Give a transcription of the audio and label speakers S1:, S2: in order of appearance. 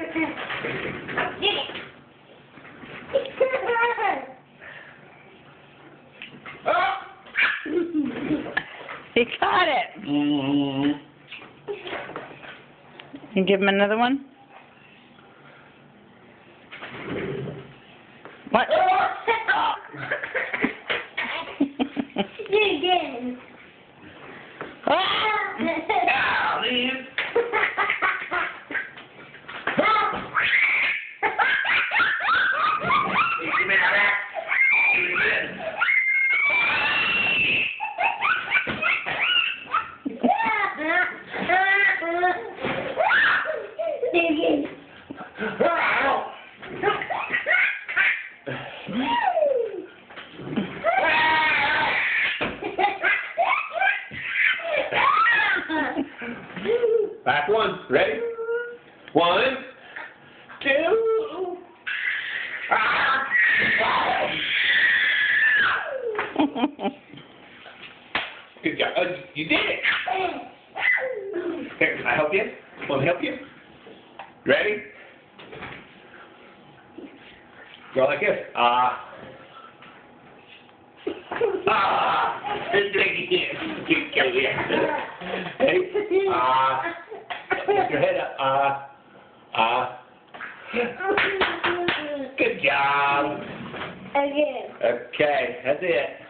S1: He caught it. You give him another one? What?
S2: You again.
S3: Back one. Ready? 1, 2. Good job. Oh, you did it. Here, can I help you? Want me to help you? Ready? Go like this. Let's do it again. Keep going. Ready? Lift your head up. Good job.
S2: Again.
S3: Okay, that's it.